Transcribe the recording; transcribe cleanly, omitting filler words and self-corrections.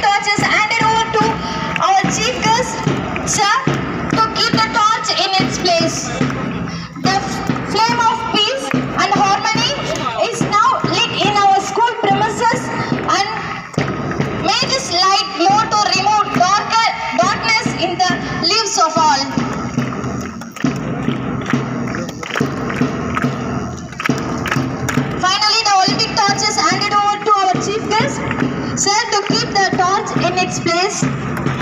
torch is handed over to our chief guest, sir, to keep the torch in its place. The flame of peace and harmony is now lit in our school premises, and may this light glow to remove darkness in the lives of all. Finally, the Olympic torch is handed over to our chief guest, sir, to keep the torch in its place.